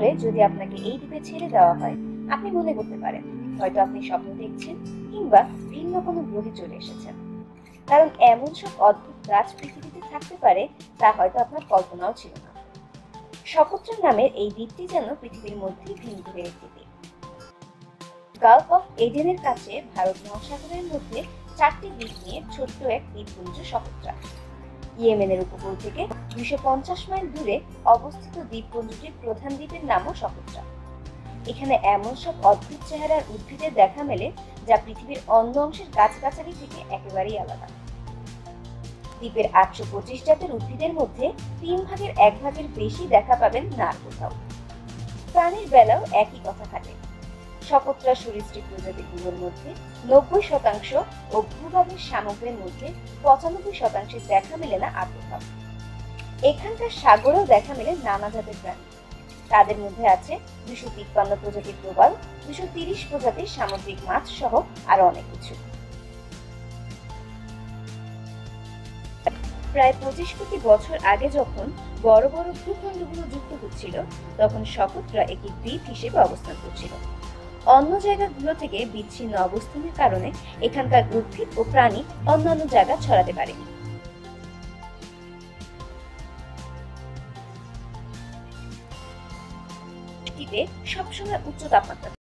পরে যদি আপনাকে এই দ্বীপে ছেড়ে দেওয়া হয়, আপনি মনে করতে পারেন হয়তো আপনি স্বপ্ন দেখছেন কিংবা ভিন্ন কোনো গ্রহে চলে এসেছেন। কারণ এমন সব অদ্ভুত গাছ পৃথিবীতে থাকতে পারে তা হয়তো আপনার কল্পনাও ছিল না। সোকোত্রা নামের এই দ্বীপটি যেন পৃথিবীর মধ্যে ভিন্ন গ্রহের একটি দ্বীপ। গালফ অফ এডেনের কাছে ভারত মহাসাগরের মধ্যে 4টি দ্বীপ নিয়ে ছোট্ট এক দ্বীপপুঞ্জ সোকোত্রা। ইয়েমেনের উপকূল থেকে 250 মাইল দূরে অবস্থিত দ্বীপপুঞ্জটির প্রধান দ্বীপের নামও সোকোত্রা। এখানে এমন সব অদ্ভুত চেহারার উদ্ভিদের দেখা মেলে যা পৃথিবীর অন্য অংশের গাছগাছালি থেকে একেবারেই আলাদা। দ্বীপের 825 জাতের উদ্ভিদের মধ্যে 1/3 বেশি দেখা পাবেন না আর কোথাও। প্রাণীর বেলাও একই কথা খাটে। সোকোত্রা সরীসৃপ প্রজাতিগুলোর মধ্যে 90% ও ভূভাগের সামগ্রীর মধ্যে 95% দেখা মেলে না আর কোথাও। এখানকার সাগরেও দেখা মেলে নানা জাতের প্রাণী। তাদের মধ্যে আছে 253 প্রজাতির প্রবাল, 230 প্রজাতির সামুদ্রিক মাছ সহ আরো অনেক কিছু। প্রায় 25 কোটি বছর আগে যখন বড় বড় ভূখণ্ডগুলো যুক্ত হচ্ছিল, তখন সোকোত্রা একটি দ্বীপ হিসেবে অবস্থান করছিল। অন্য জায়গাগুলো থেকে বিচ্ছিন্ন অবস্থানের কারণে এখানকার উদ্ভিদ ও প্রাণী অন্যান্য জায়গা ছড়াতে পারেনি। দ্বীপে সবসময় উচ্চ তাপমাত্রা